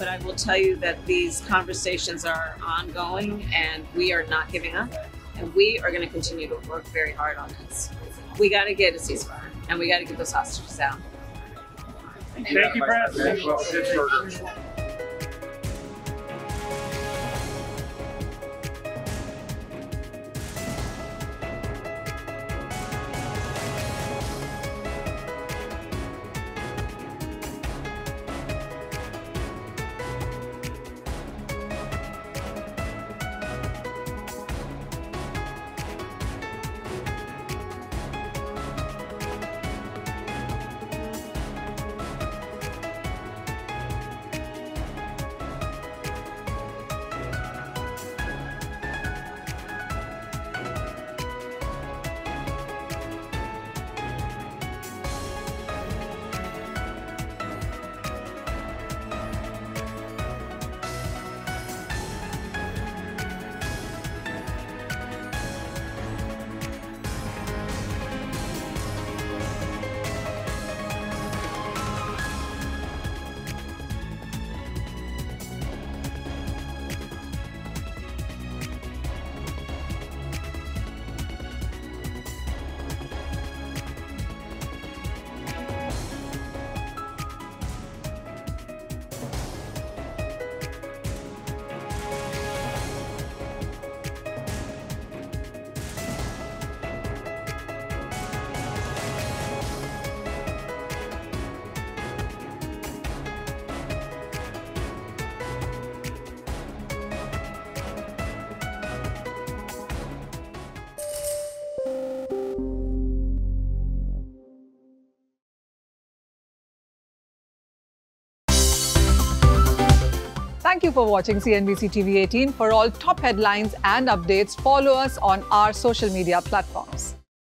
I will tell you that these conversations are ongoing and we are not giving up. And we are going to continue to work very hard on this. We got to get a ceasefire and we got to get those hostages out. Thank you, President. Thank you for watching CNBC TV 18. For all top headlines and updates, follow us on our social media platforms.